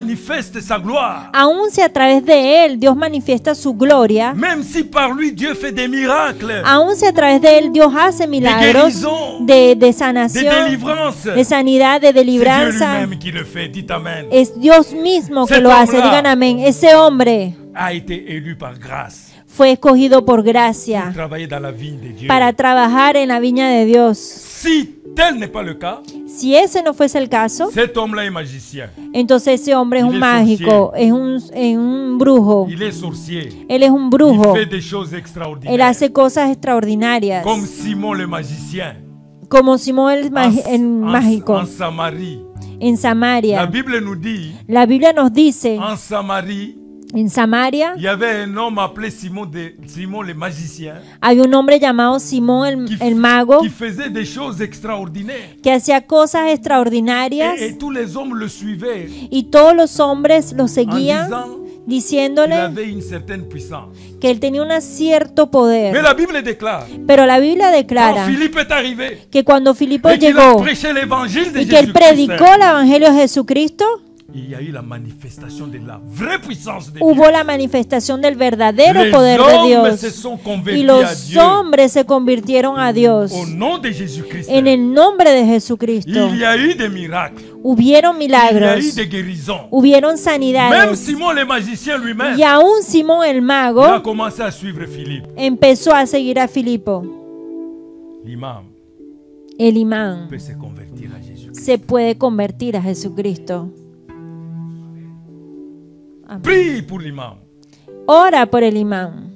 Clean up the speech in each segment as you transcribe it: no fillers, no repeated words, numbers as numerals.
manifeste sa gloire, aun si a través de él Dios manifiesta su gloria, même si par lui Dieu fait des miracles, aun si a través de él Dios hace milagros de des sanación, délivrances, de sanidad, de c'est Dieu libranza, lui-même qui le fait. Dites Amen. es Dios mismo que Cet lo hace. hombre-là Digan amén. Ese hombre A été élu par grâce fue escogido por pour gracia travailler dans la vigne de Dieu. para trabajar en la viña de Dios. Si tel n'est pas le cas, Si ese no fuese el caso, cet homme-là est magicien, entonces ese hombre es Il un est mágico, es un brujo. il est sorcier, Él es un il brujo. fait des choses Él extraordinaires, hace cosas extraordinarias. comme Simon le magicien Como Simón el en mágico Samarie. en La Samaria. Bible nous dit, La Biblia nos dice, en Samarie, en Samaria il y avait un homme appelé Simon le magicien hay un hombre llamado Simón el mago qui faisait des choses extraordinaires. que hacía cosas extraordinarias Et tous les hommes le suivaient y todos los hombres lo en seguían disant qu'il diciéndole avait une certaine puissance. que él tenía un cierto Mais poder. la Bible déclare, Pero la Biblia quand declara Philippe est arrivé que cuando Filipo et qu'il a llegó prêché l'évangile de y que él predicó Jésus-Christ, el Evangelio de Jesucristo, il y a eu la manifestation de la vraie puissance de hubo Dieu. la manifestación del verdadero Les poder de hommes se Dios. sont Y convertis à los Dieu hombres se convirtieron a Dios. au nom de Jésus-Christ. En el nombre de Jesucristo. Il y a eu des miracles, Hubieron il y a eu milagros, des guérisons. hubieron Même sanidades. Simon le magicien lui-même, Y aún Simón el il a mago commencé à suivre Philippe. empezó a seguir a Filipo. L'imam El imán peut se convertir à Jésus. se puede convertir a Jesucristo. Prie pour l'imam. Ora por el imán.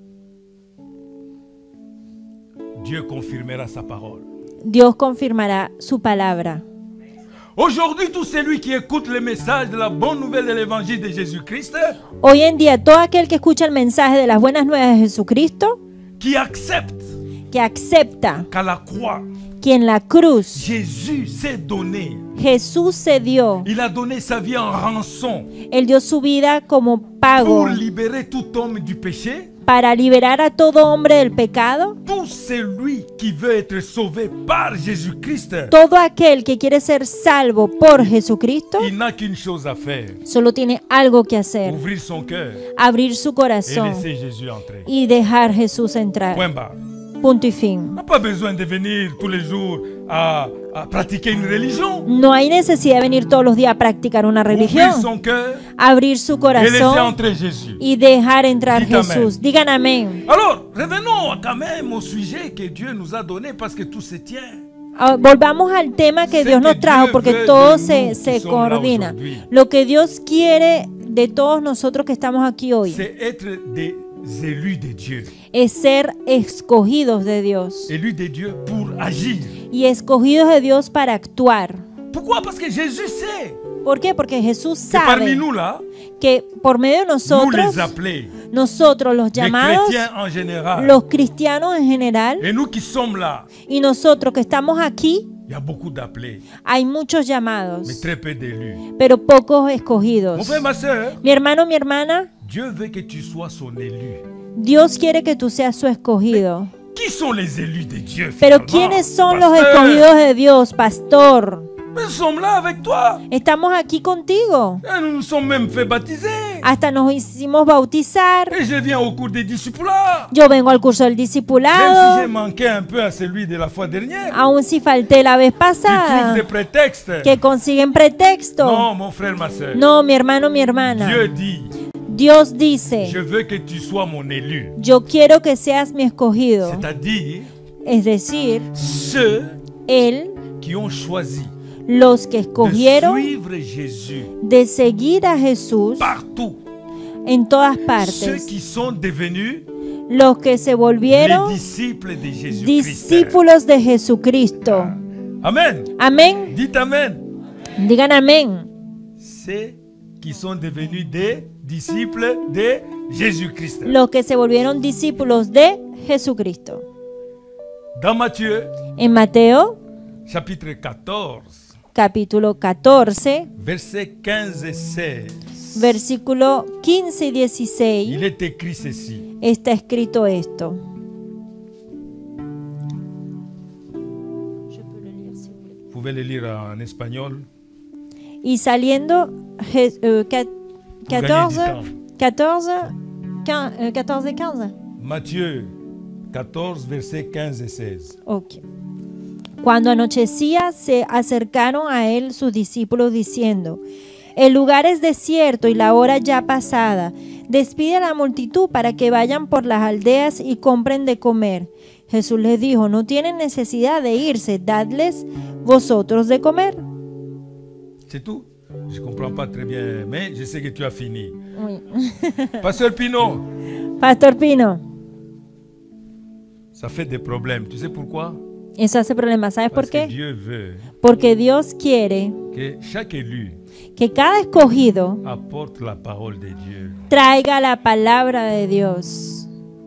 Dieu confirmera sa parole. Dios confirmará su palabra. Aujourd'hui, tout celui qui écoute le message de la bonne nouvelle de l'évangile de Jésus-Christ, Hoy en día, todo aquel que escucha el mensaje de las buenas nuevas de Jesucristo, qui accepte que acepta qu'à la croix, que en la cruz Jésus s'est donné. Jesús se dio, Il a donné sa vie en rançon Él dio su vida como pago pour libérer tout homme du péché. para liberar a todo hombre del pecado. Tout celui qui veut être sauvé par Jésus-Christ, Todo aquel que quiere ser salvo por Jesucristo il n'a qu'une chose à faire. solo tiene algo que hacer: Ouvrir son cœur abrir su et corazón laisser Jésus entrer. y dejar Jesús entrar. Point barre. Punto y On fin. n'a pas besoin de venir tous les jours à pratiquer une religion. No hay necesidad de venir todos los días a practicar una Ouvrir religión. son cœur Abrir su et laisser corazón entrer Jésus. y dejar entrar Dites amén. Jesús. Digan amén. Alors, revenons quand même au sujet que Dieu nous a donné parce que tout se tient. Volvamos al tema que Sé Dios que nos trajo, Dieu porque veut todo de se nous qui sommes là coordina. aujourd'hui. Lo que Dios quiere de todos nosotros que estamos aquí hoy C'est être des élus de Dieu. es ser escogidos de Dios Élus de Dieu pour agir. y escogidos de Dios para actuar. Pourquoi? Parce que Jésus sait ¿Por qué? Porque Jesús que parmi sabe nous là, que por medio de nous nosotros, les appelés, nosotros los les llamados, chrétiens en général, los cristianos en general, et nous qui sommes là, y nosotros que estamos aquí, il y a beaucoup d'appelés, hay muchos mais llamados, très peu d'élus. pero pocos Mon escogidos. frère, ma soeur, Mi hermano, mi hermana, Dieu veut que tu sois son élu. Dios quiere que tú seas su escogido. Qui sont les élus de Dieu? Pero finalement? ¿quiénes son los Pasteur, escogidos de Dios, pastor? nous sommes là avec toi. Estamos aquí contigo. Et nous nous sommes même fait baptiser. Hasta nos hicimos bautizar. Et je viens au cours des discipulats. Yo vengo al curso del Même si discipulado. j'ai manqué un peu à celui de la fois dernière. Aun si falté la vez Tu trouves pasada. des prétextes. Que consiguen pretexto. Non, mon frère, ma soeur. No, mi hermano, mi hermana. Dieu dit, Dios dice, je veux que tu sois mon élu. yo quiero que seas mi escogido. C'est-à-dire Es decir, ceux Él, qui ont choisi los que de escogieron suivre Jésus de seguir a Jesús partout. en todas Ceux partes. qui sont devenus Los que se les volvieron disciples de Jésus-Christ. discípulos de Jesucristo. Amen. Amén. Dites Amen. Digan amén. Ceux qui sont devenus des disciples de Jésus-Christ. Los que se volvieron discípulos de Jesucristo. Dans Matthieu, En Mateo, chapitre 14, capítulo 14, versets 15 et 16, versículo 15 y 16, il est écrit ceci. está escrito esto. Vous pouvez le lire en espagnol. Y saliendo 14 et 15. Matthieu 14, versets 15 et 16. Ok. Cuando anochecía, se acercaron a él sus discípulos diciendo: el lugar es desierto y la hora ya pasada. Despide a la multitud para que vayan por las aldeas y compren de comer. Jesús les dijo: no tienen necesidad de irse, dadles vosotros de comer. C'est tout? Je ne comprends pas très bien, mais je sais que tu as fini. Oui. Pasteur Pino, Pastor Pino, ça fait des problèmes. Tu sais pourquoi? eso hace problema. ¿Sabes por Parce que qué? Dieu veut Porque Dios quiere que chaque élu que cada escogido apporte la parole de Dieu. traiga la palabra de Dios.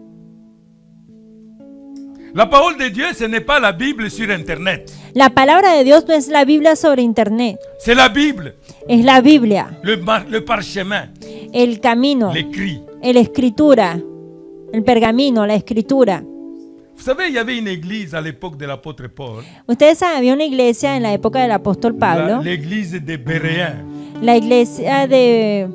La parole de Dieu, ce n'est pas la Bible sur Internet. La palabra de Dios no es la Biblia sobre internet, C'est la Bible, es la Biblia, le parchemin, el camino, l'écrit. la escritura, el pergamino, la escritura. Vous savez, il y avait une église à l'époque de l'apôtre Paul, Ustedes saben, había una iglesia en la época del apóstol Pablo, l'église des Béréens. la iglesia de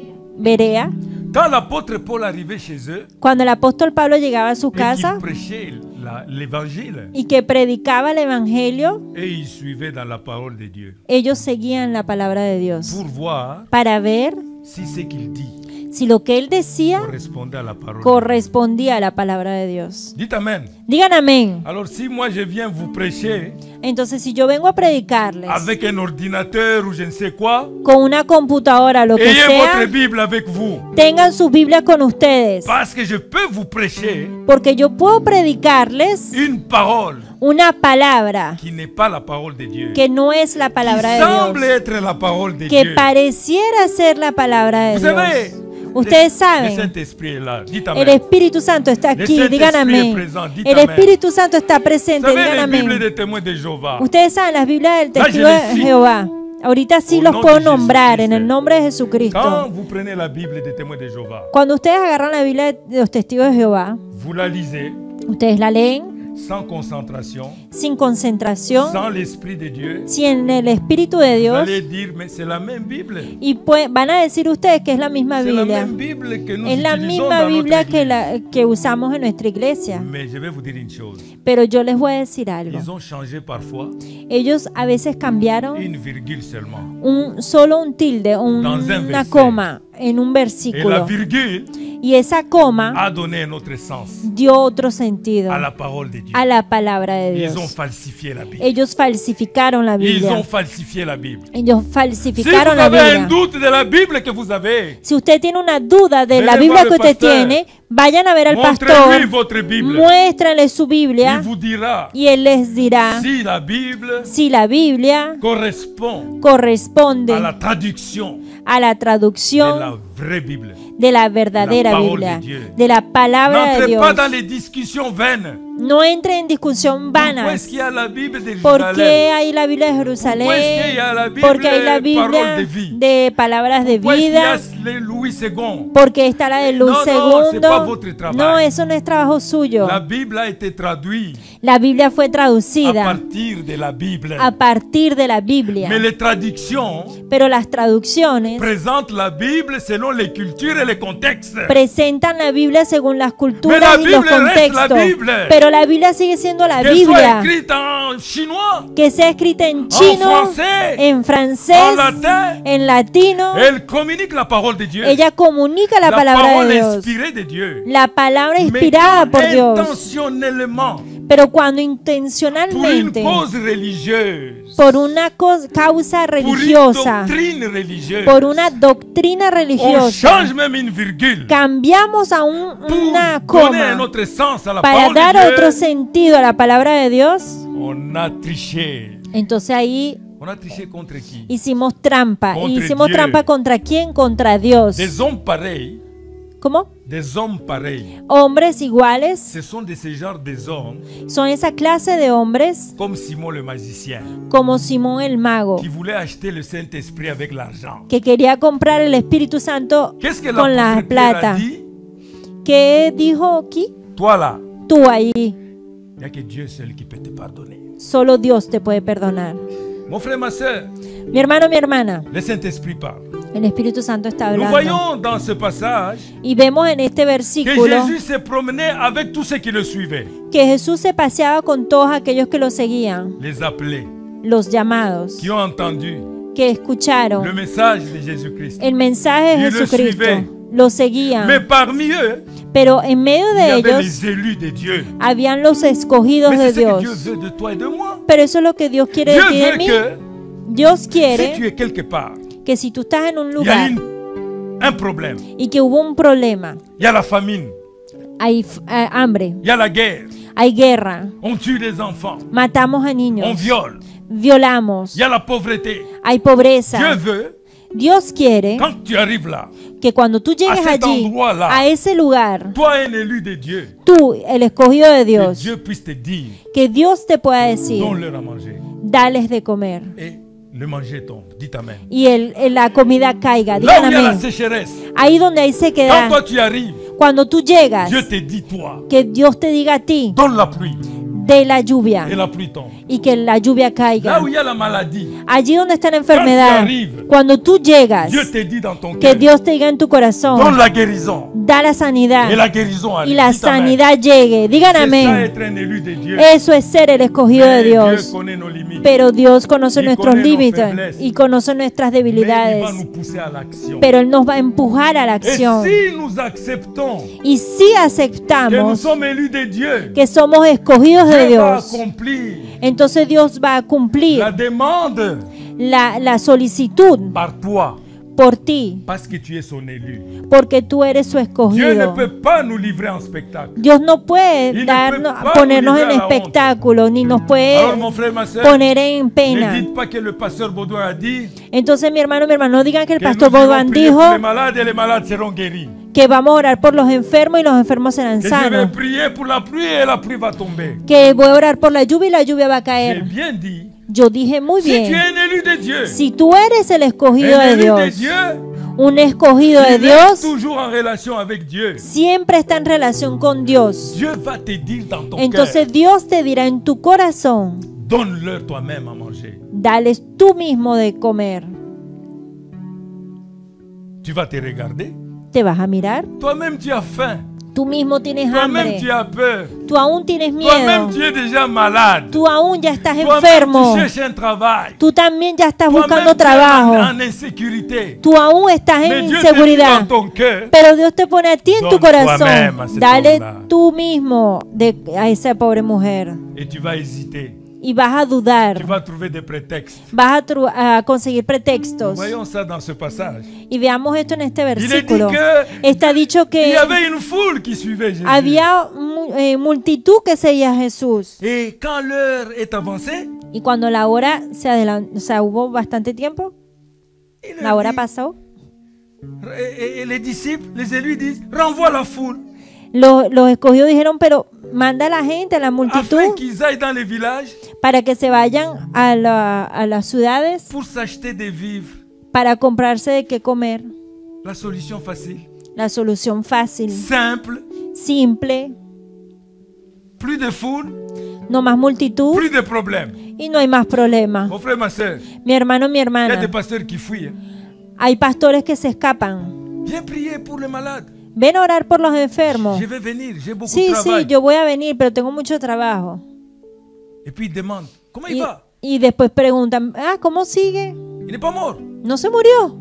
Berea. Quand l'apôtre Paul arrivait chez eux, Cuando el apóstol Pablo llegaba a su et qu'il casa prêchait l'évangile, y que predicaba el evangelio, et il suivait dans la parole de Dieu ellos seguían la palabra de Dios pour voir para ver si ce qu'il dit si lo que él decía correspondait à la parole de Dieu. correspondía a la palabra de Dios. Dites Amen. Digan amén. Alors si moi je viens vous prêcher Entonces, si yo vengo a predicarles avec un ordinateur ou je ne sais quoi, con una computadora, lo que ayez votre sea, Bible avec vous. tengan su Biblia con ustedes, Parce que je peux vous prêcher porque yo puedo predicarles une parole una palabra qui n'est pas la parole de Dieu, que no es la qui palabra de semble Dios, être la parole de que Dieu. pareciera ser la palabra de Vous savez, Dios. Ustedes le saben, Saint-Esprit est là. Dites el Amen. Espíritu Santo está aquí, Saint-Esprit digan est amén. présent, dites El amén. Espíritu Santo está Vous presente, savez, digan les Bibles amén. des témoins de Jéhovah. Ustedes saben las Biblias del Là, testigo je de les cite. Jehová. Ahorita sí Au los nom puedo de nombrar en Jesucristo. el nombre de Quand Jesucristo. vous prenez la Bible des témoins de Jéhovah, Cuando ustedes agarran la Biblia de los testigos de Jehová, vous la lisez ustedes la leen sans concentration, sin concentración, sans l'Esprit de Dieu. sin el Espíritu de Vous Dios, allez dire, mais c'est la même Bible. y pues van a decir ustedes que es la misma C'est la Biblia. même Bible que nous Es la utilisons misma dans notre Biblia église. que usamos en nuestra iglesia. Mais je vais vous dire une chose. Pero yo les voy a decir algo. Ils ont changé parfois Ellos a veces cambiaron une virgule seulement. solo un tilde, Dans un una verset. coma en un Et la versículo. virgule Y esa coma a donné un autre sens dio otro sentido à la parole de Dieu. a la palabra de Ils ont Dios. falsifié la Bible. Ellos falsificaron la Ils Biblia. ont falsifié la Bible. Ellos Si vous falsificaron la avez un Biblia. doute de la Bible que vous avez, Si usted tiene una duda de la Venez Biblia voir que el usted pastor. tiene, vayan a ver al montrez-lui pastor, votre Bible. muéstranle su Il Biblia vous dira y él les dirá si la Bible si la Biblia correspond corresponde à la traduction a la de traducción la vraie Bible. de la verdadera La parole Biblia, de Dieu. de la palabra de N'entrez Dios. pas dans les discussions vaines. No entre en discusión Pourquoi vanas. est-ce qu'il y a la Bible de ¿Por Jérusalem? qué hay la Biblia de Pourquoi est-ce qu'il Jerusalén? y a la Bible Porque hay la parole Biblia de vie? de palabras de Pourquoi est-ce qu'il y a vida. les Louis II? Porque está la de Luz No, no, c'est pas II. votre travail. No, eso no es trabajo suyo. La Bible a été traduite La Biblia fue à traducida partir de la Bible. a partir de la Biblia. Mais les traductions Pero las traducciones présentent la Bible selon les cultures et les contextes. presentan la Biblia según las Pero culturas la y los Biblia reste la contextos. Biblia. Pero la Biblia sigue siendo la Qu'elle soit Biblia. écrite en chinois, Que sea escrita en chino, français, en francés, en latin, en latino. elle communique la parole de Dieu. Ella comunica la palabra parole de Dios. inspirée de Dieu. La palabra Mais inspirada por Dios. intentionnellement, Pero cuando pour une intencionalmente, cause religieuse, por una causa pour une religiosa, doctrine religieuse, por una doctrina on religiosa, change même une virgule cambiamos a una pour donner un coma autre sens à la para parole dar de otro Dieu. sentido a la palabra de Dios, On a triché. entonces ahí On a triché contre qui? hicimos trampa. Contra ¿Y hicimos Dios. trampa contra quién? Contra Dios. Des hommes pareils, ¿Cómo? des hommes pareils. Hombres iguales Ce sont de ce genre des hommes son esa clase de hombres comme Simon le magicien como Simón el mago, qui voulait acheter le Saint-Esprit avec l'argent. que quería comprar el Espíritu Santo Qu'est-ce que con la l'apôtre Pierre a plata. dit? ¿Qué dijo aquí? Toi là, Tú ahí, il n'y a que Dieu seul qui peut te pardonner. solo Dios te puede perdonar. Mon frère, ma soeur, Mi hermano, mi hermana, le Saint-Esprit parle. El Espíritu Santo está Nous hablando. voyons dans ce passage Y vemos en este que versículo Jésus se promenait avec tous ceux qui le suivaient, que Jesús se paseaba con todos aquellos que lo seguían, les appelés, los llamados, qui ont entendu que escucharon le message de Jésus-Christ. el mensaje de Y le Jesucristo, suivaient. lo seguían. Mais parmi eux, Pero en medio il y de avait ellos les élus de Dieu. habían los escogidos Mais de c'est ce que Dieu Dios. veut de toi et de moi. Pero eso es lo que Dios quiere de Dieu ti y de veut mí. que Dios si tu quiere es quelque part, que si tú estás en un il y a lugar un problème, y que hubo un problema, il y a la famine, hay hambre, il y a la guerre, hay guerra, on tue les enfants, matamos a on niños, viole, violamos, il y a la pauvreté. hay pobreza. Dieu veut, Dios quiere quand tu arrives là, que cuando tú llegues cet allí, endroit-là, a ese lugar, toi un élu de Dieu, tú, el escogido de que Dios, Dieu puisse te dire, que Dios te pueda decir, donne-leur à manger. dales de comer. Et le manger tombe. Dites Amen. Y la comida caiga. Là Digan où il y a la amén. sécheresse, Ahí donde hay quand sequedad, toi tu arrives, cuando tú llegas, Dieu te dit, toi, que Dios te diga a ti, donne la pluie. de la lluvia, Et la pluie tombe. y que la lluvia caiga. Là où il y a la maladie, Allí donde está la enfermedad, arrives, cuando tú llegas, Dieu te dit dans ton que cœur, Dios te diga en tu donne corazón, la guérison. da la sanidad, Et la guérison arrive. y la Dites Amen. sanidad llegue. Digan C'est ça amén. être un élu de Dieu. Eso es ser el escogido de Mais Dieu Dios. connaît nos limites. Pero Dios conoce Y nuestros conoce nos límites faiblezas. y conoce nuestras Mais il debilidades. va nous pousser à l'action. Pero Él nos va a empujar a la Et acción. si nous acceptons Y si que nous aceptamos sommes élus de Dieu, que somos escogidos de Dieu va Dios, accomplir entonces Dios va a cumplir la demande la solicitud par toi, por ti, parce que tu es son élu. porque tú eres su Dieu ne escogido. peut pas nous livrer en spectacle. Dios no puede Y no darnos, puede ponernos libre en a la honte. espectáculo, ni nos puede Alors mon frère, ma soeur, poner en ne pena. dites pas que le pasteur Baudouin a dit Entonces mi hermano, no digan que el que pastor nous irons Baudouin prier dijo pour les malades et les malades seront guéris. que vamos a orar por los enfermos y los enfermos serán Que je vais sanos. prier pour la pluie et la pluie va tomber. Que voy a orar por la lluvia y la lluvia va a J'ai caer. bien dit, Yo dije muy si tu es bien. un élu de Dieu, Si tú eres el escogido un de élu de Dios, Dieu, un escogido de il est Dios, toujours en relation avec Dieu. siempre está en relación con Dios. Dieu va te dire dans ton Entonces cœur, Dios te dirá en tu corazón, donne-leur toi-même à manger. dales tú mismo de comer. Tu vas te regarder. Te vas a mirar. Toi-même, tu as faim. Tú mismo tienes Toi-même, hambre. tu as peur. Tú aún tienes Toi-même, miedo. tu es déjà malade. Tú aún ya estás Toi-même, enfermo. tu cherches un travail. Tú también ya estás Toi-même, buscando tu es trabajo. en insécurité. Tú aún estás Mais en Dieu te dit inseguridad. dans ton cœur, Pero Dios te pone a ti en tu Donne toi-même corazón. a cet Dale homme-là. tú mismo a esa pobre mujer. et tu vas hésiter. Y vas a dudar. Tu vas trouver des prétextes. Vas a conseguir pretextos. Voyons ça dans ce passage. Y veamos esto en este Il est dit versículo. que Está dicho il que y avait une foule qui suivait Jésus. había multitud que seguía a Jesús. Et quand l'heure est avancée, Y cuando la hora se adelantó, o sea, hubo bastante tiempo, il la hora dit- pasó, et les disciples, les élus disent, renvoie la foule los escogidos dijeron, pero manda a la gente, a la multitud, afin qu'ils aillent dans les villages para que se vayan a las ciudades pour s'acheter des vivres. para comprarse de qué comer. La solution facile, La solución fácil, simple, simple, plus de foule, no más multitud plus de problèmes. y no hay más problema. Mon frère, ma soeur, Mi hermano, mi il y a des hermana, pasteurs qui fuient. hay pastores que se escapan. Viens prier pour les malades. Ven a orar por los enfermos. Je vais venir, j'ai beaucoup Sí, de travail. sí, yo voy a venir, pero tengo mucho trabajo. Et puis il demande, comment il Y, va? y después preguntan, ¿cómo sigue? Il n'est pas mort. ¿No se murió?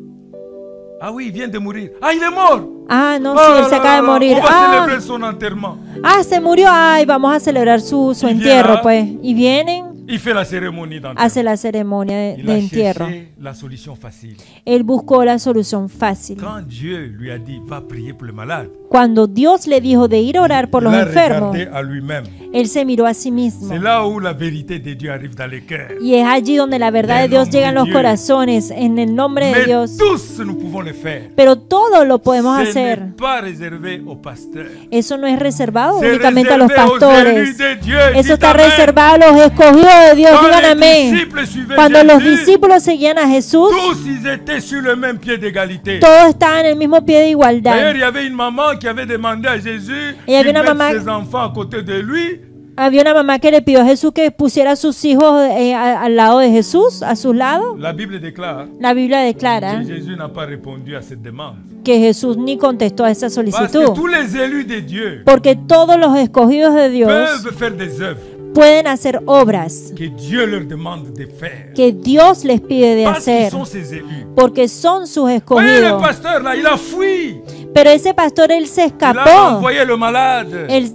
Ah oui, il vient de mourir. Ah, il est mort. No, Oh sí, là él se là acaba de là, morir. on va célébrer son enterrement. Se murió. Ay, vamos a celebrar su Y entierro, viene, pues. Y vienen, Il fait la cérémonie d'enterrement. hace la ceremonia de Il a entierro. cherché la solution facile. Él buscó la solución fácil. Quand Dieu lui a dit, va prier pour les malades, Cuando Dios le dijo de ir a orar por il los a enfermos, regardé à lui-même. él se miró a sí mismo. C'est là où la vérité de Dieu arrive dans les cœurs. Y es allí donde la verdad de Del Dios nombre llega en de los Dios. corazones, en el nombre de Mais Dios. tous nous pouvons le faire. Pero todo lo podemos Ce hacer. n'est pas réservé aux pasteurs. Eso no es reservado C'est únicamente a los réservé aux pastores. élus de Dieu. Eso Dites está amen. reservado a los escogidos de Dios. Quand Digan les amén. disciples suivaient Cuando los Jésus, discípulos seguían a Jesús, tous ils étaient sur le même pied d'égalité. todos estaban en el mismo pie de D'ailleurs, igualdad. il y avait une maman qui avait demandé à Jésus Il y avait qu'il une mette maman- ses enfants à côté de lui Había una mamá que le pidió a Jesús que pusiera a sus hijos al lado de Jesús, a su lado. La Bible déclare La Biblia declara que Jésus n'a pas répondu à cette demande. que Jesús ni contestó a esa Parce que solicitud. tous les élus de Dieu Porque todos los escogidos de Dios peuvent faire des œuvres pueden hacer obras que Dieu leur demande de faire. que Dios les pide de Parce qu'ils hacer. sont ses élus. Porque son sus Voyez le escogidos. pasteur là, il a fui. Pero ese pastor, él se Il a escapó. envoyé le malade. Él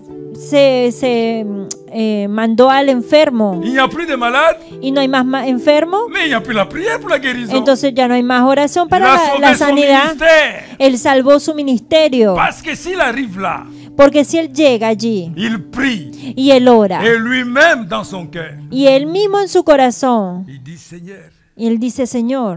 se mandó al enfermo. Il n'y a plus de malades, Y no hay más enfermos. mais il n'y a plus la prière pour la guérison. Entonces ya no hay más oración Il para a la sauvé son sanidad. ministère. Él salvó su ministerio. Parce que s'il arrive là, Porque si él llega allí il prie. y él ora, Et lui-même dans son cœur, y él mismo en su corazón, il dit Seigneur, y él dice, Señor,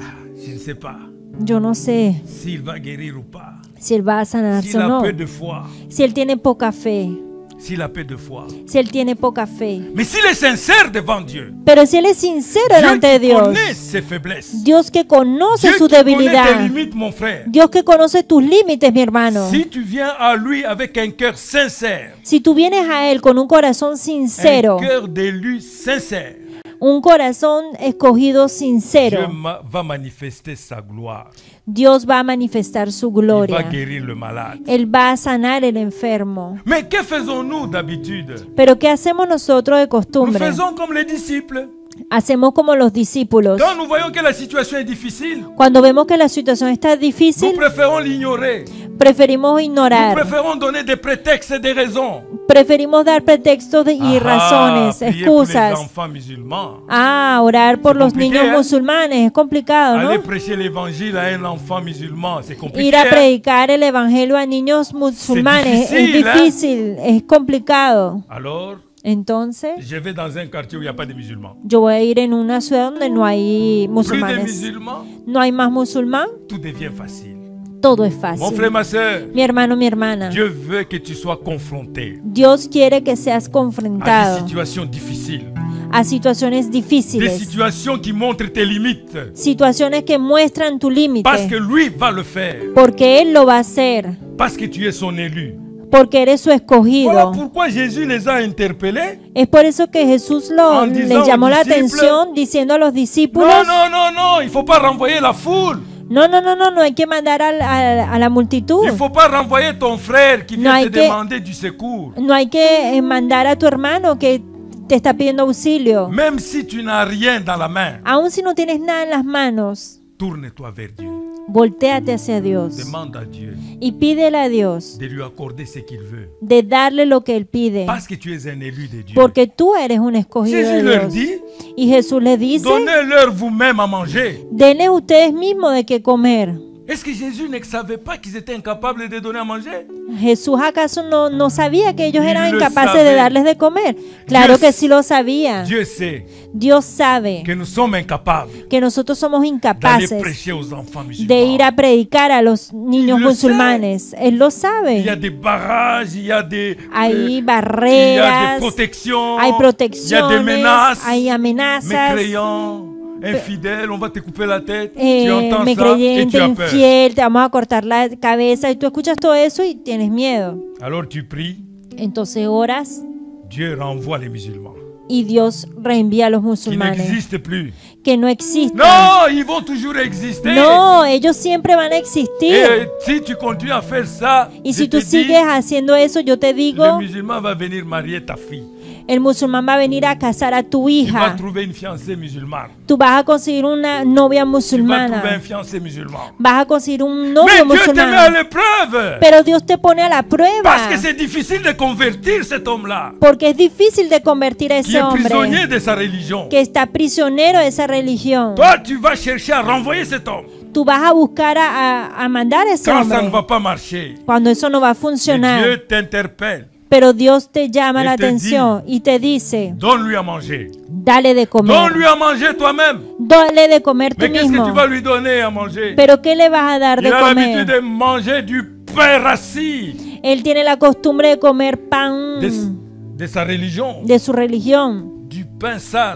je ne sais pas yo no sé s'il va guérir ou pas. si él va a sanarse S'il o a no, peu de foi. si él tiene poca fe, S'il a peu de foi. si él tiene poca fe. Mais s'il est sincère devant Dieu, Pero si él es sincero Dieu delante de qui Dios, connaît ses faiblesses, Dios que conoce Dieu su qui connaît tes debilidad, limites, mon frère. Dios que conoce tus límites, mi hermano. Si tu viens à lui avec un cœur sincère, Si tú vienes a él con un corazón sincero, un cœur d'élu sincère, un corazón escogido Dieu sincero, va manifester sa gloire. Dios va a manifestar su Il va gloria. guérir le malade. Él va a sanar el enfermo. Mais que faisons-nous d'habitude? Pero ¿qué hacemos nosotros de Nous costumbre? faisons comme les disciples. Hacemos como los discípulos. Quand nous voyons que la situation est difficile, Cuando vemos que la situación está nous difícil, préférons l'ignorer. preferimos Nous ignorar. préférons donner des prétextes et des raisons. Preferimos dar pretextos y razones, Prier pour les excusas. enfants musulmans. Orar por C'est los compliqué, niños ¿eh? musulmanes. Es complicado, Aller ¿no? prêcher l'évangile à un enfant musulman, c'est compliqué. Ir a hein? predicar el evangelio a niños musulmanes es difícil, ¿eh? difícil, es complicado. Alors, Entonces, je vais dans un quartier où il n'y a pas de musulmans. yo voy a ir en una ciudad donde no hay Plus de musulmanes. musulmans, No hay más musulmán, tout devient facile. todo es Mon fácil. frère, ma soeur, Mi hermano, mi hermana, Dieu veut que tu sois confronté Dios quiere que seas à des confrontado situations difficiles, a situaciones des difíciles, situations qui montrent tes limites, situaciones que muestran tu parce que límite, lui va le faire, porque Él lo va a hacer, parce que tu es son élu. porque eres su Voilà escogido. pourquoi Jésus les a interpellés. Es por eso que Jesús En disant les llamó aux la discípules, atención diciendo a los discípulos, Non, il ne faut pas renvoyer la foule. no hay que mandar a la multitud, Il ne faut pas renvoyer ton frère qui No vient hay te que- demander du secours. no hay que mandar a tu hermano que te está pidiendo auxilio. Même si tu n'as rien dans la main, Aun si no tienes nada en las manos, tourne-toi vers Dieu. voltéate hacia Dios Demande à Dieu y pídele a Dios de lui accorder ce qu'il veut. de darle lo que Él pide, Parce que tu es un élu de Dieu. porque tú eres un escogido Jésus de leur Dios. dit, Y Jesús les dice, donnez-leur vous-même à manger. denles ustedes mismos de qué comer. Est-ce que Jésus ne savait pas qu'ils étaient incapables de donner à manger? ¿Jesús acaso no sabía que ellos Il eran le incapaces savait. de darles de comer? Claro Dios- que sí lo sabía. Dieu sait Dios sabe que nous sommes incapables que nosotros somos d'aller incapaz prêcher aux enfants de musulmans. ir a predicar a los niños Il le musulmanes. Él lo Il y a sabe. des barrages, il y a des, Hay il y a barreras, des protections, hay il y a des protecciones, menaces. hay amenazas. Mécréant, infidèle, on va te couper la tête. Tu entends Me ça et creyente, tu as peur. infiel, te vamos a cortar la cabeza y tú escuchas todo eso y tienes miedo. Alors tu pries, Entonces oras Dieu renvoie les musulmans y Dios reenvía a los qui musulmanes n'existent plus. que no existen. Non, ils vont toujours exister. No, ellos siempre van a existir. Et si tu continues à faire ça, Y je si te tú dis, sigues haciendo eso, yo te le digo, musulman va venir marier ta fille. el musulmán va a venir a casar a tu Tu vas hija. trouver une fiancée musulmane. Tú vas a conseguir una novia Tu vas trouver un musulmana. fiancé musulman. Vas a conseguir un Mais novio Dieu te met à musulmán. l'épreuve. Pero Dios te pone a la Parce prueba. que c'est difficile de convertir cet homme-là, Porque es difícil de convertir a qui ese est prisonnier hombre de sa religion. que está prisionero de esa religión. Toi, tu vas chercher à renvoyer cet homme. Tú vas a buscar a mandar a ese Quand ça ne hombre va pas marcher, cuando eso no va a mais funcionar. Dieu t'interpelle. Pero Dios te llama Et la te atención y te dice, Donne-lui à manger. dale de comer. Donne-lui à manger toi-même. Dale de comer tú Mais qu'est-ce que mismo. tu vas lui donner à manger? Pero ¿qué le vas a dar de Il a l'habitude comer? de manger du pain rassis Él tiene la costumbre de comer pan de sa religion, de su religión, du pain sale.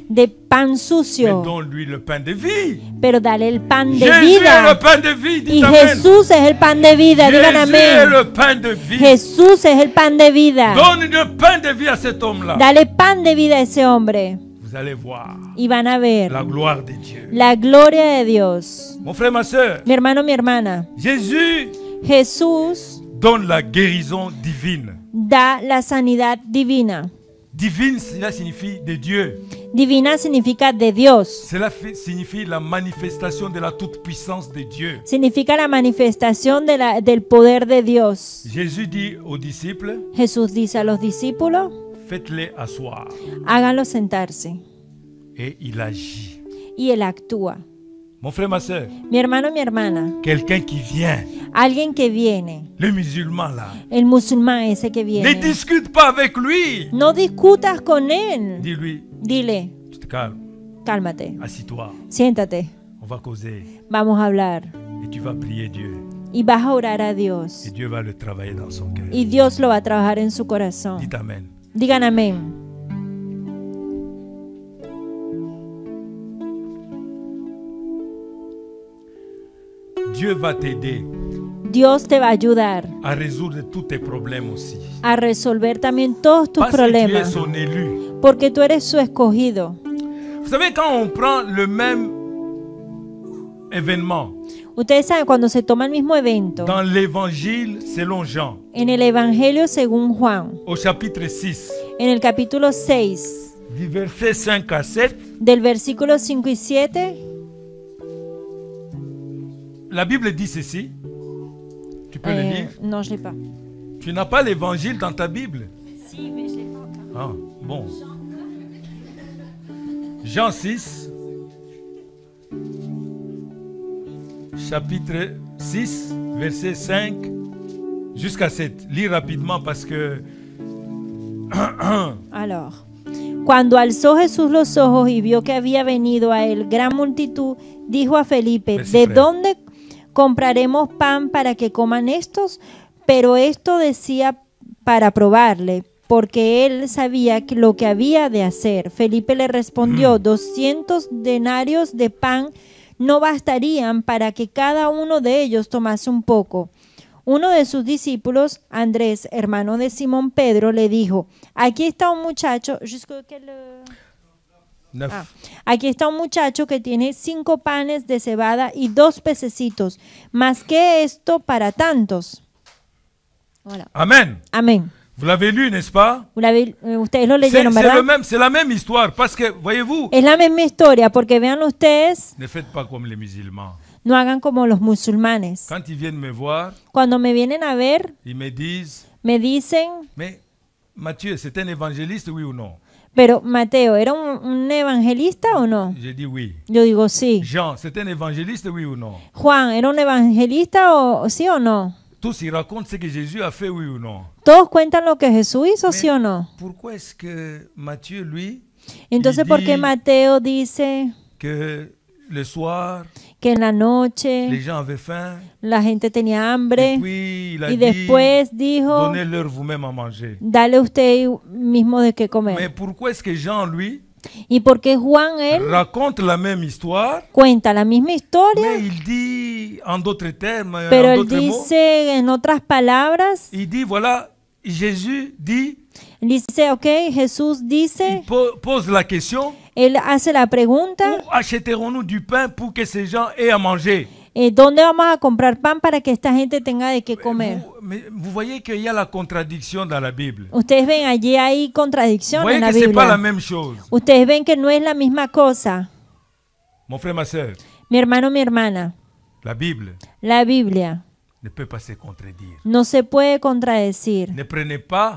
de pan Mais sucio, donne-lui le pain de vie. pero dale el pan de Jésus est le vida. pain de vie. Y Dites amen. Jesús es el pan de vida, digan Jésus est amén. le pain de vie. Jesús es el pan de vida. Donne le pain de vie à cet homme-là. Dale pan de vida a ese hombre Vous allez voir y van a ver la gloire de Dieu. la gloria de Dios. Mon frère, ma soeur, Mi hermano, mi hermana, Jésus Jesús donne la guérison divine. da la sanidad divina. Divine, cela signifie de Dieu. Divina significa de Dios. Cela signifie la manifestation de la toute-puissance de Dieu. Significa la manifestación del poder de Dios. Jésus dit aux disciples, Jesús dice a los discípulos, faites-les asseoir. háganlo sentarse. Et il agit. Y él actúa. Mon frère, ma soeur, Mi hermano, mi hermana, quelqu'un qui vient, alguien que viene, le musulman là, el musulmán ese que ne viene, discute pas avec lui. no discutas con él. Dis-lui, Dile, tu te calmes, cálmate, assis-toi, siéntate, on va causer. vamos a hablar. Et tu vas prier Dieu. Y vas a orar a Et Dios. Dieu va le travailler dans son cœur. Y Dios lo va a trabajar en su corazón. Dites amen. Digan amén. Dieu va t'aider Dios te va a ayudar à résoudre tous tes problèmes aussi. a resolver también todos tus Parce que tu es problemas. son élu. Porque tú eres su escogido. Vous savez, quand on prend le même événement Ustedes saben, cuando se toma el mismo evento, dans l'évangile selon Jean, en el Evangelio según Juan, au chapitre 6, en el capítulo 6, du verset 5 à 7, del versículo 5 y 7, la Bible dit ceci. Tu peux le lire. no, je l'ai pas. Tu n'as pas l'évangile dans ta Bible. Si, mais je l'ai pas. Ah, bon. Jean 6, chapitre 6, verset 5 jusqu'à 7. Lis rapidement parce que... Alors, cuando alzó Jesús los ojos y vio que había venido a él gran multitud, dijo a Felipe, ¿de dónde compraremos pan para que coman estos? Pero esto decía para probarle, porque él sabía que lo que había de hacer. Felipe le respondió, 200 denarios de pan no bastarían para que cada uno de ellos tomase un poco. Uno de sus discípulos, Andrés, hermano de Simón Pedro, le dijo, aquí está un muchacho, aquí está un muchacho que tiene 5 panes de cebada y 2 pececitos, más que esto para tantos. Hola. Amen. Amén. Vous l'avez lu, n'est-ce pas? Ustedes lo leyeron, ¿verdad? C'est la même histoire parce que, voyez-vous, Es la misma historia, porque vean ustedes, ne faites pas comme les musulmans. no hagan como los musulmanes. Quand ils viennent me voir, Cuando me vienen a ver, ils me disent, me dicen, mais Matthieu, c'est un évangéliste, oui ou non? pero Mateo, ¿era un evangelista o no? J'ai dit oui. Yo digo sí. Jean, c'est un évangéliste, oui ou non? Juan, ¿era un evangelista o sí o no? Tous ils racontent ce que Jésus a fait, oui ou non? Todos cuentan lo que Jesús hizo, sí o no. Pourquoi est-ce que Matthieu, lui, Entonces, il ¿por qué dit Mateo dice que le soir, que en la les noche gens avaient faim, la gente tenía et hambre puis il a y dit, después dijo, donnez-leur vous-même à manger. dale usted mismo de qué Mais comer? pourquoi est-ce que Jean, lui, ¿Y por qué Juan, él raconte la même histoire, cuenta la misma historia, mais il dit en d'autres termes, pero en él d'autres mots, dice en otras palabras, il dit, voilà, Jésus dit, dice, ok, Jesús dice, il pose la question, él hace la pregunta, où achèterons-nous du pain pour que ces gens aient à manger? ¿dónde vamos a comprar pan para que esta gente tenga de qué comer? Vous voyez qu'il y a la contradiction dans la Bible. Ustedes ven, allí hay Vous contradicción voyez en la que ce n'est pas la Biblia. même chose. Ustedes ven que no es la misma cosa. Mon frère, ma soeur, Mi hermano, mi hermana, la Bible la Biblia ne peut pas se contredire. no se puede contradecir. Ne prenez pas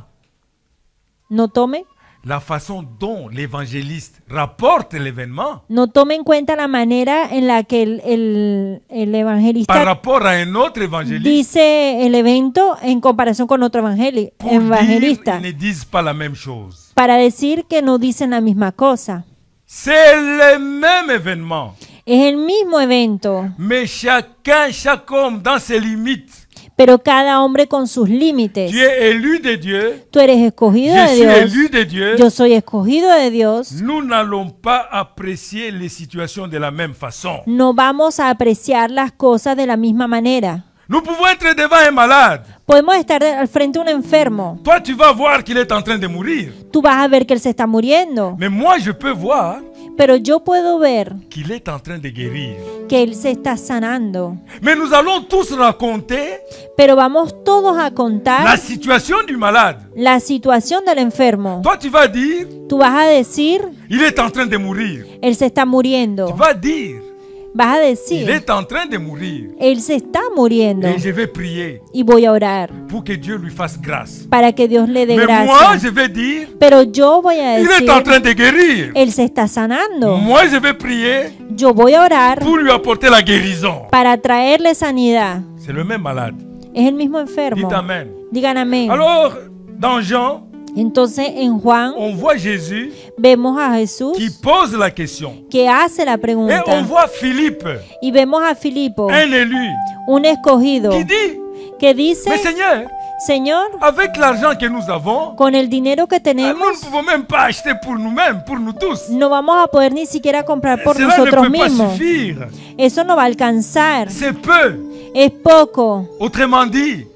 No tome, la façon dont l'évangéliste rapporte l'événement no tome en cuenta la manera en la que el par evangelista rapport à un autre évangéliste. dice el evento en comparación con otro Pour dire, evangelista, ils ne disent pas la même chose. para decir que no dicen la misma cosa. C'est le même événement. Es el mismo evento, Mais chacun, chaque homme dans ses limites, Pero cada hombre con sus límites. Tu es élu de Dieu. Tú eres escogido Je de suis Dios. élu de Dieu. Yo soy escogido de Dios. Nous n'allons pas apprécier les situations de la même façon. No vamos a apreciar las cosas de la misma manera. Nous pouvons être devant un malade. Podemos estar al frente de un enfermo. Toi, tu vas voir qu'il est en train de mourir. Tú vas a ver que él se está muriendo. Mais moi, je peux voir Pero yo puedo ver qu'il est en train de guérir. que él se está sanando. Mais nous allons tous raconter Pero vamos todos a la contar situation du malade. la situación del enfermo. Toi, tu vas dire, Tú vas a decir, il est en train de mourir. él se está Tu muriendo. vas dire, Vas a il decir, est en train de mourir. él se está muriendo. Et je vais prier Y voy a orar pour que Dieu lui fasse grâce. para que Dios le dé Mais moi, gracia. je vais dire, Pero yo voy a il est decir, en train de guérir. él se está sanando. Moi, je vais prier Yo voy a orar pour lui apporter la guérison. para traerle sanidad. C'est le même malade. Es el mismo enfermo. Dites Amen. Digan amén. Alors, dans Jean, Entonces en Juan on voit Jésus vemos a Jesús qui pose la question. que hace la Et on pregunta. voit Philippe, Y vemos a Filipo, un élu, un escogido, qui dit, que dice, mais Seigneur, Señor, avec l'argent que nous avons, con el dinero que nous ne tenemos, pouvons même pas acheter pour nous-mêmes, pour nous tous. no vamos a poder ni siquiera comprar por Cela ne nosotros peut pas mismos. suffire. Eso no va a alcanzar. C'est peu. Es poco. Autrement dit,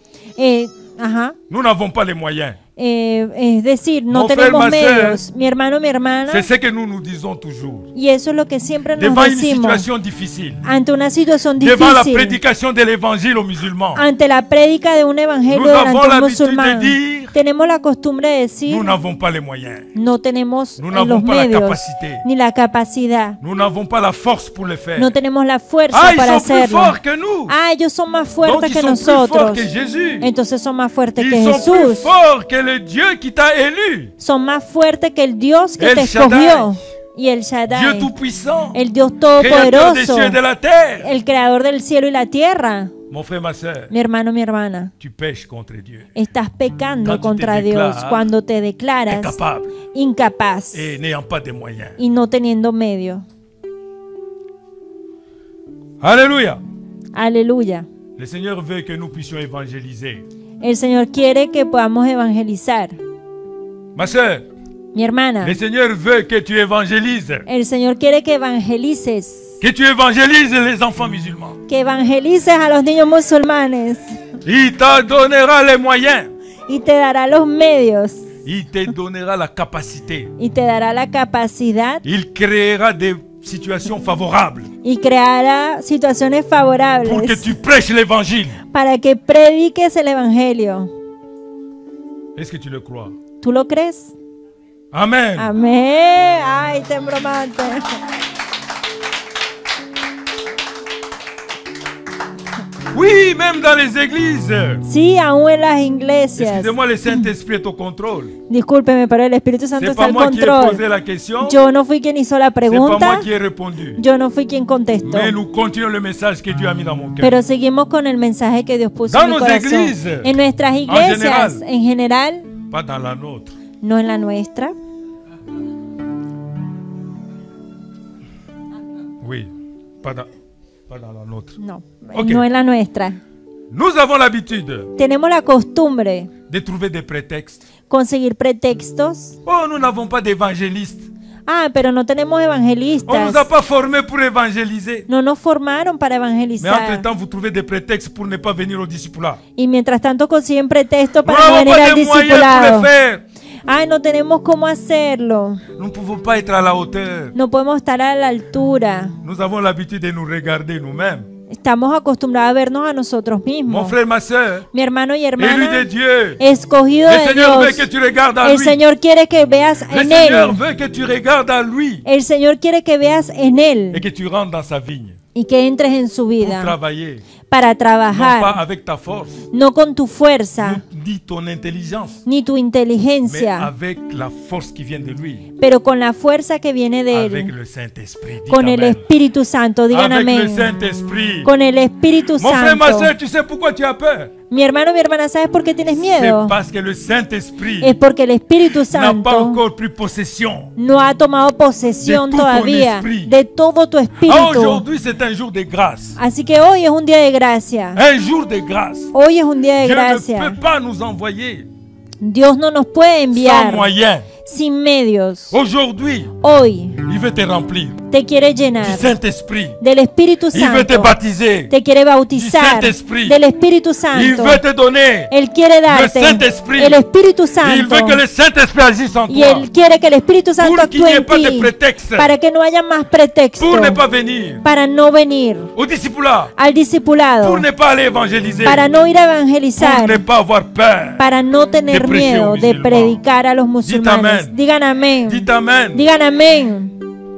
Ajá. nous n'avons pas les moyens. Es decir, no Mon frère, tenemos ma sœur, medios. Mi hermano, mi hermana. C'est ce que nous nous disons toujours. Y eso es lo que siempre nos Devant une decimos. situation difficile, Ante una situación devant la difícil, prédication de l'évangile aux musulmans, ante la prédica de un evangelio Nous avons delante de un l'habitude de musulmán, dire, tenemos la costumbre de decir, nous n'avons pas les moyens. no tenemos Nous los n'avons pas la medios capacité. ni la capacidad, Nous n'avons pas la force pour le faire. no tenemos la fuerza Ah, ils para sont plus hacerlo. forts que nous. Ah, ellos son más Donc fuertes ils que sont plus forts nosotros. que Jésus. Entonces son más fuertes que Ils sont plus Jesús. forts que le Dieu qui t'a élu. Son más fuertes que el Dios que El te Shaddai. escogió. Y el Dieu Shaddai, tout-puissant, el Dios créateur des todopoderoso, cieux et de la terre. el creador del cielo y la tierra. Mon frère, ma soeur, Mi hermano, mi hermana, tu pêches contre Dieu. estás pecando Quand tu te contra Dios déclares cuando te declaras Incapable incapaz et n'ayant pas de moyens. y no teniendo medios. Alléluia. Aleluya. Le Seigneur veut que nous puissions évangéliser. El Señor quiere que podamos evangelizar. Ma soeur, Mi hermana, le Seigneur veut que tu évangélises. el Señor quiere que evangelices, Que tu évangélises les enfants musulmans. que evangelices a los niños musulmanes Il te donnera les moyens. y te dará los medios Il te donnera la capacité. y te dará la capacidad Il créera des situations favorables y creará situaciones pour que favorables tu prêches l'évangile. para que prediques el evangelio. Est-ce que tu le crois? ¿Tú lo crees? Amen. Amén. Ay, temblomante. Oui, même dans les églises. Sí, aún en las iglesias. Excusez-moi, le Saint-Esprit est au contrôle. Discúlpeme, pero el Espíritu Santo C'est está pas al moi qui ai control. posé la question. Yo no fui quien hizo la C'est pas pregunta. moi qui ai répondu. Yo no fui quien contestó. Mais nous continuons le message que Dieu a mis dans mon cœur. Pero seguimos con el mensaje que Dios puso Dans en mi nos corazón. églises, En nuestras iglesias, général. en general, Pas dans la nôtre. no en la nuestra. Oui, pas dans la nôtre. No, Ok. no en la nuestra. Nous avons l'habitude Tenemos la costumbre de trouver des prétextes. conseguir pretextos. Oh, nous n'avons pas d'évangélistes. Ah, pero no tenemos On ne evangelistas. nous a pas formés pour évangéliser. No nos formaron para Mais evangelizar. entre-temps, vous trouvez des prétextes pour ne pas venir au discipulat. Y mientras tanto consiguen pretextos Nous para no n'avons venir pas al de moyens pour discipulado. le faire. Ay, no tenemos cómo hacerlo. Nous ne pouvons pas être à la hauteur. No podemos estar a la altura. Nous avons l'habitude de nous regarder nous-mêmes. Estamos acostumbrados a vernos a nosotros Mon mismos. frère, ma soeur, Mi hermano y élu de hermana, Dieu. escogido Le de Seigneur veut que Dios. tu regardes à El lui. Señor quiere que veas Le en Seigneur Él. veut que tu regardes à lui El Señor quiere que veas en et Él que tu rentres dans sa vigne y que entres en su pour vida travailler. para Non pas trabajar, avec ta force, no con tu fuerza ni ton intelligence, ni tu mais inteligencia, avec la force qui vient de lui, pero con la fuerza que viene de avec Él, le Saint-Esprit. Dites con el amen. Espíritu Santo. Digan Avec le amén. Saint-Esprit. Con el Espíritu Mon frère, ma Santo. soeur, tu sais pourquoi tu as peur? Mi hermano, mi hermana, ¿sabes por qué tienes C'est miedo? parce que le Saint-Esprit Es porque el Espíritu n'a pas Santo encore pris possession. no ha tomado posesión De tout ton todavía esprit. de todo tu Ah, espíritu. aujourd'hui, c'est c'est un jour de grâce. Así que hoy es un día de gracia. Un jour de grâce. Hoy es un día de Dieu ne gracia. peut pas nous envoyer Dios no nos puede sans enviar moyens. sin medios. Aujourd'hui, Hoy il veut te remplir te quiere du llenar Saint-Esprit. del Espíritu Il veut te Santo. baptiser. Te quiere bautizar Saint-Esprit. del Espíritu Il Santo. veut te donner. Él quiere darte Saint-Esprit. el Espíritu Il Santo. veut que le Saint-Esprit agisse en Y toi. Él quiere que el Espíritu Santo Pour qu'il actúe n'y ait en pas de ti prétexte. para que no haya más pretexto, Pour ne pas venir para no venir au discipulat. al discipulado, Pour ne pas aller évangéliser. para no ir a Pour evangelizar, ne pas avoir peur. para no tener de prêcher miedo aux de musulmanes. predicar a los musulmanes. amén. Digan amén. Dites Amen. Digan amén.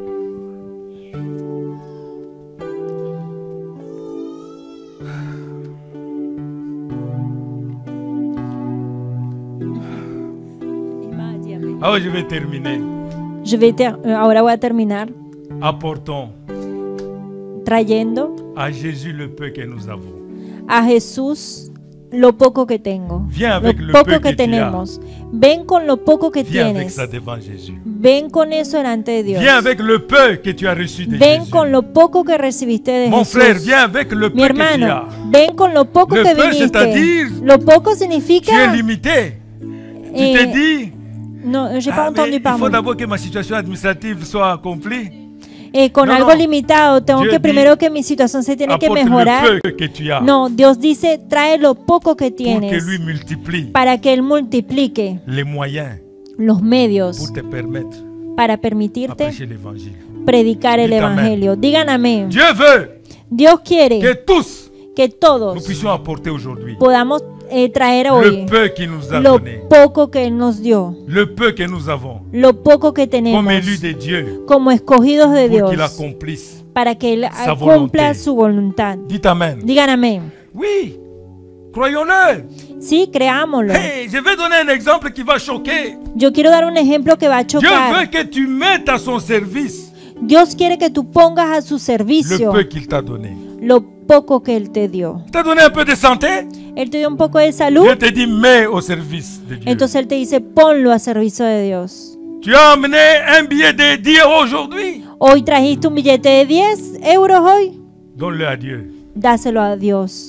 Ah, je vais terminer. Ahora voy a terminar Apportons trayendo à Jésus le peu que nous avons. a Jesús lo poco que tengo, Viens avec lo le poco peu que que tu as. tenemos. Ven con lo poco que Viens avec tienes. ça devant Jésus. Ven con eso delante de Dios. Viens avec le peu que tu as reçu de Ven Jésus. con lo poco que recibiste de Mon Jesús. frère, viens avec le peu Mi que tu hermano, as. ven con lo poco Le que peu, viniste. c'est-à-dire, Lo poco Tu es significa... limité. Tu Eh, te dis, No, j'ai ah, pas mais entendu il faut pardon. d'abord que ma situation administrative soit accomplie. Con No, algo no. limitado, tengo Dieu que dit, primero que mi situación se tiene que Apporte mejorar. le peu que tu as No, Dios dice, trae lo poco que pour que tienes lui multiplie para que Él multiplique les moyens los medios pour te permettre para à permitirte prêcher l'évangile. predicar el Dites amén. Evangelio. Digan amén. Dieu veut Dios quiere que tous que todos nous puissions apporter aujourd'hui podamos traer le hoy peu qu'il nous a lo donné, poco que Él nos dio, le peu que nous avons lo poco que comme tenemos élus de Dieu como escogidos de pour qu'il Dios, accomplisse. para que Él sa cumpla volonté. su voluntad. Dites Amen. Digan amén. Oui, croyons-le. Sí, creámoslo. Hey, je vais donner un exemple qui va choquer. Yo quiero dar un ejemplo que va a Dieu veut chocar. que tu mettes à son service Dios quiere que tú pongas a su le servicio peu qu'il t'a donné. lo poco que Él te dio. Il t'a donné un peu de santé. Él te dio un poco de salud, Dieu te dit mets au service de Dieu. entonces Él te dice ponlo a servicio de Dios. Tu as amené un billet de 10 € aujourd'hui. Hoy trajiste un billete de 10 euros hoy, Donne-le à Dieu. dáselo a Dios.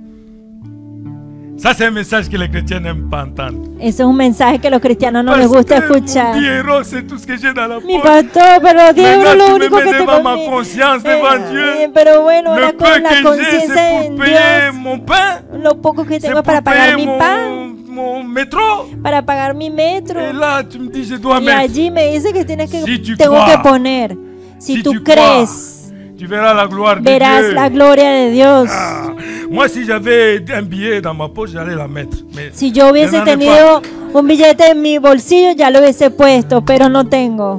Ça, c'est un message que les chrétiens n'aiment pas entendre. Ese es un mensaje que los cristianos no Parce les gusta que mon escuchar. 10 €, c'est tout ce que j'ai dans la Mi poche. pastor, pero los 10 euros es lo Maintenant, tu único me que mets tengo devant ma en mí. conscience, devant Dieu. Pero bueno, Le ahora peu con la que j'ai, conciencia c'est en pour payer Dios, mon pain. lo poco que C'est tengo pour para pagar payer mi pan, mon métro. para pagar mi metro. Et là, tu me dis, je dois Y mettre. allí me dice que tienes que Si tu tengo crois, que poner. Si si tú tu crees, Tu verras la gloire de verás Dieu. la gloria de Dios. Ah, moi, si j'avais un billet dans ma poche, j'allais la mettre. Mais Si yo hubiese je n'en ai tenido un billete en mi bolsillo, ya lo hubiese puesto, pero no tengo.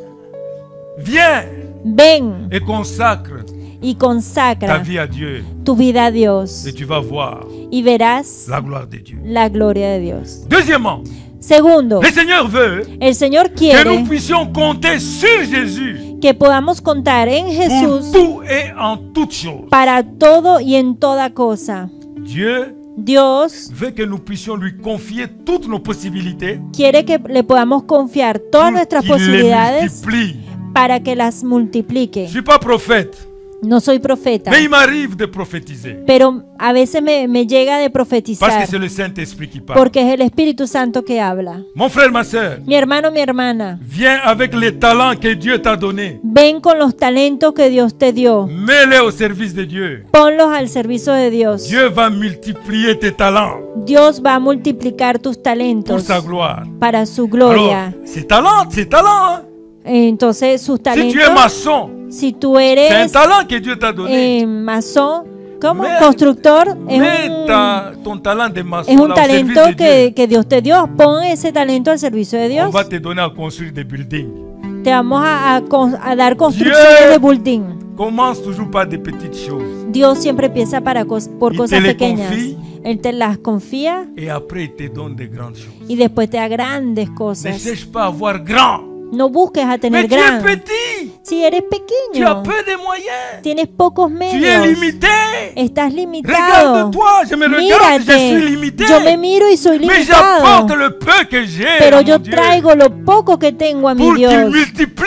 pas. Viens Ven et consacre y ta consacra vie à Dieu. tu vida a Dios Et tu vas voir y verás la gloire de Dieu. la gloria de Dios. Deuxièmement, Segundo, le Seigneur veut el Señor que quiere nous puissions compter sur Jésus que podamos contar en pour Jesús tout et en toutes choses. para todo y en toda cosa. Dieu Dios veut que nous puissions lui confier toutes nos possibilités quiere que le podamos confiar todas pour nuestras qu'il les posibilidades multiplie. para que las multiplique. Je ne suis pas prophète, No soy profeta, mais il m'arrive de prophétiser. pero a veces me llega de Parce que profetizar c'est le Saint-Esprit qui parle. porque es el Espíritu Santo que habla. Mon frère, ma soeur, Mi hermano, mi hermana, viens avec les talents que Dieu t'a donnés. ven con los talentos que Dios te dio. Mets-les au service de Dieu. Ponlos al servicio de Dios. Dieu va multiplier tes talents Dios va a multiplicar tus pour talentos sa gloire. para su Alors, gloria. ces talents, hein. Entonces, sus Si tu es talentos, maçon, si tú c'est un eres talent que Dieu t'a donné. masón, como Mais- constructor, Mets ton talent de maçon es un là, au service talento de Dieu. que Dios te dio. Pon ese talento al servicio de On Dios. va te donner à construire des buildings. Te vamos a dar construcciones Dieu de building. Commence toujours par des petites choses. Dios siempre empieza por Y cosas te le pequeñas. confía. Él te las confía Et après, il te donne des grandes choses. y después te da grandes Ne cosas. cherche pas à avoir grand. No busques a tener Mais tu es gran. petit. Si eres Tu as pequeño, peu de moyens. tienes pocos Tu es medios, limité. estás limitado. Regarde-toi, je me regarde, je suis Mírate, limité. yo me miro y soy Mais limitado, j'apporte le peu que j'ai pero à yo mon Dieu traigo lo poco que tengo a mi pour qu'il Dios multiplie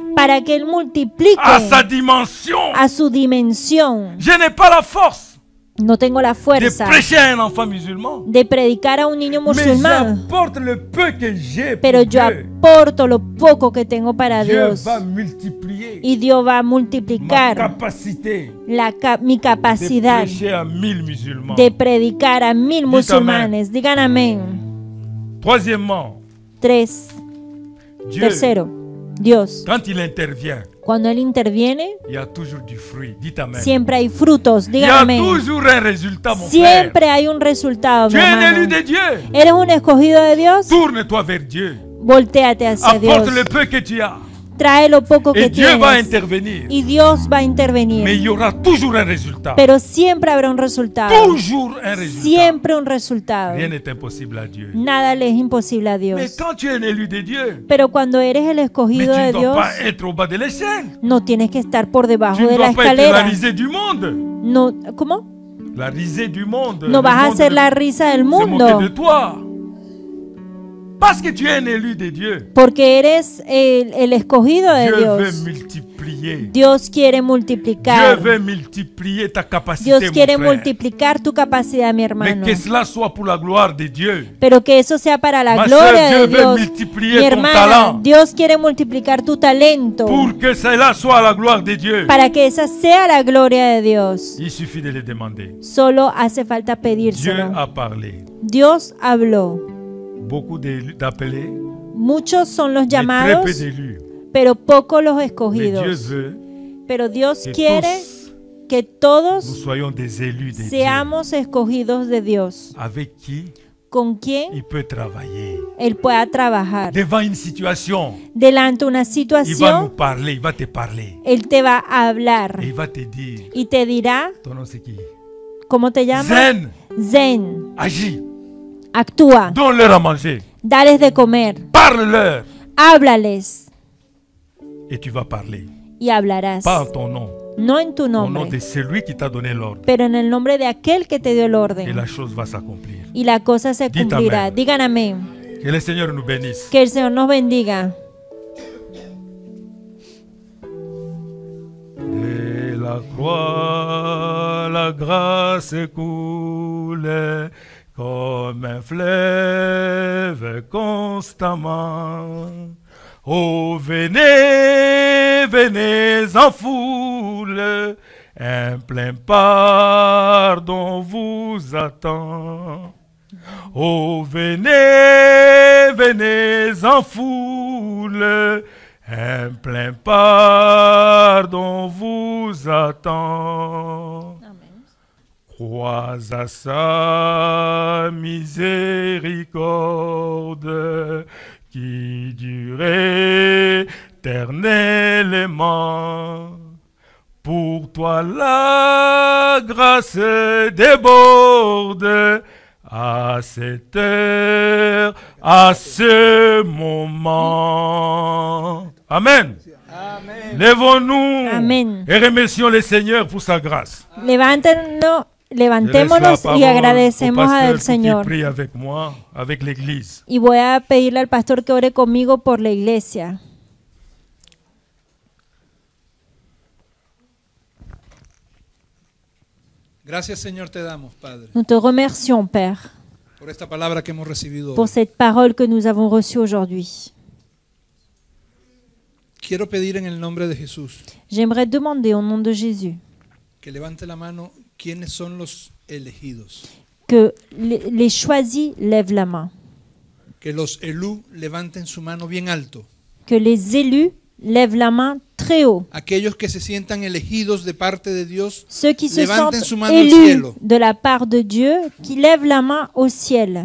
para que Él multiplique à sa dimension. a su dimensión. Je n'ai pas la force No tengo la de fuerza prêcher à un enfant musulman, de predicar a un niño mais musulmán, j'apporte le peu que j'ai pour pero yo Dieu. aporto lo poco que tengo para Dieu Dios. va multiplier Y Dios va a ma multiplicar capacité mi de capacidad prêcher à 1000 musulmans. de predicar a 1000 musulmanes. Digan amén. Troisièmement, 3. Dieu, Tercero, Dios, quand il intervient, cuando Él interviene, il y a toujours du fruit. Dites amen. siempre hay frutos. Il y Digan a amén. toujours un résultat, mon frère. Siempre hay un resultado, mi Tu es un élu hermano. de Dieu. ¿Eres un escogido de Dios? Tourne-toi vers Dieu. Voltéate hacia Dios. Apporte le peu que tu as. Trae lo poco que Et Dieu va tienes. intervenir. Y Dios va a Mais il intervenir. y aura toujours un résultat. Pero siempre habrá un resultado. Toujours un résultat. Siempre un resultado. Rien n'est impossible à Dieu. Nada le es imposible a Mais Dios. quand tu es un élu de Dieu, Pero cuando eres el mais escogido tu de ne dois Dios, pas être au bas de l'échelle. no tienes que estar por Tu debajo ne de la dois pas être la escalera. risée du monde. No, ¿cómo? La risée du monde. No Le vas a monde ser la risa del se moquer mundo. de toi. Parce que tu es un élu de Dieu. Porque eres el escogido de Dieu veut Dios. multiplier. Dios quiere Dieu multiplicar. veut multiplier ta capacité, Dios mon quiere frère. multiplicar tu capacidad, mi Mais hermano. que cela soit pour la gloire de Dieu. Pero que eso sea para la Ma gloria sœur, de Dieu veut Dios. multiplier Mi ton hermana, talent. Dios quiere multiplicar tu talento Pour que cela soit à la gloire de Dieu. para que esa sea la gloria de Dios. Il suffit de le demander. Solo hace falta Dieu pedírselo. a parlé. Dios habló. Beaucoup d'appelés, Muchos son los mais très peu llamados, d'élus. pero pocos los Mais Dieu escogidos. veut Pero Dios que quiere tous que nous todos soyons des élus de Dieu. seamos escogidos de Dios, Avec qui con quien il peut travailler. Él pueda trabajar. Devant une situation, Delante de una il va nous situación, parler, il va te parler. Él te va a hablar Et il va te dire, y te dirá, ton nom c'est qui? ¿cómo te llamas? Zen, Zen, agis, actúa, donne-leur à manger, dales de comer, parle-leur. háblales Et tu vas parler, y hablarás. pas en ton nom, No en tu au nom nombre, de celui qui t'a donné l'ordre. pero en el nombre de aquel que te dio el Et orden. la chose va s'accomplir. Y la cosa se Dites cumplirá. amén. Digan amén. Que le Seigneur nous bénisse. Que el Señor nos bendiga. De la croix, la grâce coule comme un fleuve constamment. Oh, venez, venez en foule, un plein pardon vous attend. Oh, venez, venez en foule, un plein pardon vous attend. Crois à sa miséricorde qui dure éternellement. Pour toi la grâce déborde à cette heure, à ce moment. Amen. Levons-nous Amen. et remercions le Seigneur pour sa grâce. Levantémonos y agradecemos al Señor. Prie avec moi, avec l'Église. Y voy a pedirle al pastor que ore conmigo por la iglesia. Gracias, Señor, te damos, Padre, Nous te remercions, Père, por esta palabra que hemos recibido pour hoy. cette parole que nous avons reçue aujourd'hui. Quiero pedir en el nombre de Jesús J'aimerais demander au nom de Jésus que levante la mano quiénes son los elegidos. que les choisis lèvent la main, Que los elú levanten su mano bien alto. que les élus lèvent la main très haut. Aquellos que se sientan elegidos de parte de Dios, Ceux qui se levanten sentent su mano al élus cielo. de la part de Dieu, qui lèvent la main au ciel.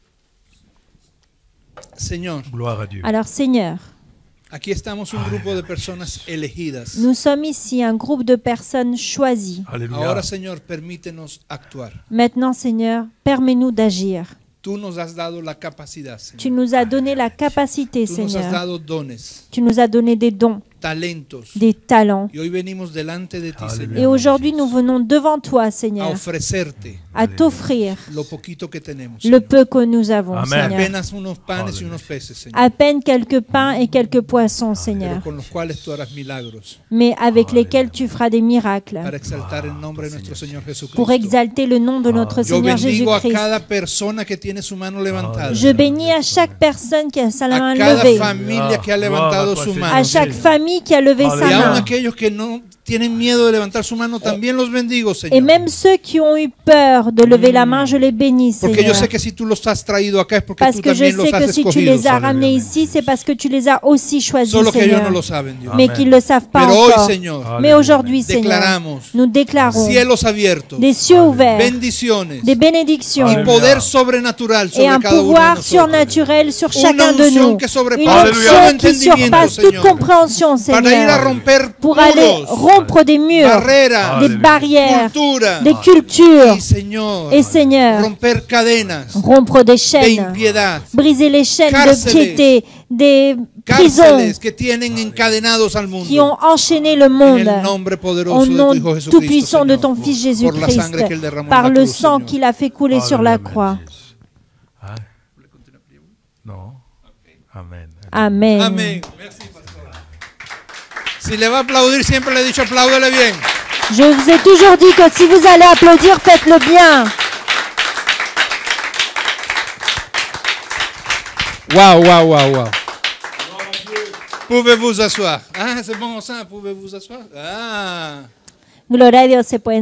Señor, Gloire à Dieu. Alors Seigneur, aquí estamos un grupo de personas elegidas. nous sommes ici un groupe de personnes choisies. Alléluia. Ahora, Señor, permítenos actuar. Maintenant Seigneur, permets-nous d'agir. Tú nos has dado la capacidad, Tu Señor. nous as donné la capacité, Tú nos has Seigneur. dado dones. Tu nous as donné des dons. talentos. des talents. Y hoy venimos delante de ti, Aleluya. Et Señor, aujourd'hui, nous venons devant toi, a Seigneur, ofrecerte à t'offrir lo poquito que tenemos, le Señor. peu que nous avons, Amen. Seigneur. Apenas unos panes y unos peces, Señor, À peine quelques pains et quelques poissons, pero Seigneur, con los cuales tú harás milagros mais avec lesquels tu feras des miracles para exaltar el nombre de nuestro Señor Jesucristo. pour exalter le nom de notre Yo Seigneur bendigo a Jésus-Christ. cada persona que tiene su mano levantada, Je bénis à chaque personne qui a sa a main cada levée, familia que ha levantado su à mano, chaque Señor. famille qui a levé Y sa aún main. aquellos que no tienen miedo de levantar su mano, también los bendigo, Et Señor. même ceux qui ont eu peur de lever la main, je les bénis, Porque yo Seigneur. sé que si tú los has traído acá es porque Parce tú que je también los sais que has si tu escogido. les as ramenés ici, c'est parce que tu les as aussi choisis, Solo que ellos no Seigneur. lo saben, Dios. Mais Amen. qu'ils ne le savent pas Pero hoy, encore. Señor, Mais aujourd'hui, Seigneur, declaramos nous déclarons cielos abiertos, des cieux ouverts, bendiciones des bénédictions y poder sobrenatural et sobre un cada uno de pouvoir nosotros. surnaturel sur Una chacun de unción nous. que Une sobrepasa todo onction qui entendimiento, surpasse toute Señor. compréhension, Para ir a Seigneur, romper pour aller muros, rompre des murs, barreras, des Alléluia. barrières, cultura, des cultures, y Señor, et Seigneur, romper cadenas rompre des de chaînes, impiedad, briser les chaînes de Cárceles. piété, des prisons cárceles que tienen encadenados al mundo. qui ont enchaîné le En monde. el nombre Au poderoso de nom tu Hijo Jesucristo, tout-puissant de Señor, ton Fils por la Jésus-Christ, sangre que él derramó en par la le cruz, sang Señor. qu'il a fait couler sur la croix. Hein? Non. Amen. Amen. Amén. Merci, pastor. Si le va a aplaudir, siempre le he dicho apláudele bien. Je vous ai toujours dit que si vous allez applaudir, faites-le bien. Wow, wow, wow, wow. Pouvez-vous asseoir? Ah, c'est bon ça, pouvez-vous asseoir? Ah. Gloria a Dios, se pueden